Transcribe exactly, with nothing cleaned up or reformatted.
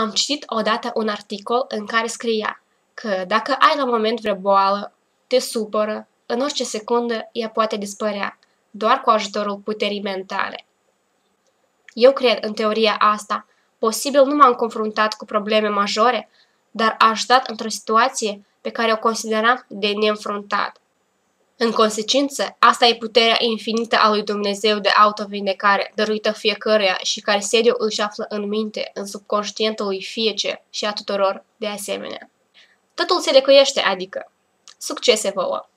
Am citit odată un articol în care scria că dacă ai la moment vreo boală, te supără, în orice secundă ea poate dispărea, doar cu ajutorul puterii mentale. Eu cred în teoria asta. Posibil nu m-am confruntat cu probleme majore, dar a ajutat într-o situație pe care o consideram de neînfruntat. În consecință, asta e puterea infinită a lui Dumnezeu de autovindecare, dăruită fiecăruia și care sediul își află în minte, în subconștientul lui fiecare și a tuturor de asemenea. Totul se lecuiește, adică succese vouă!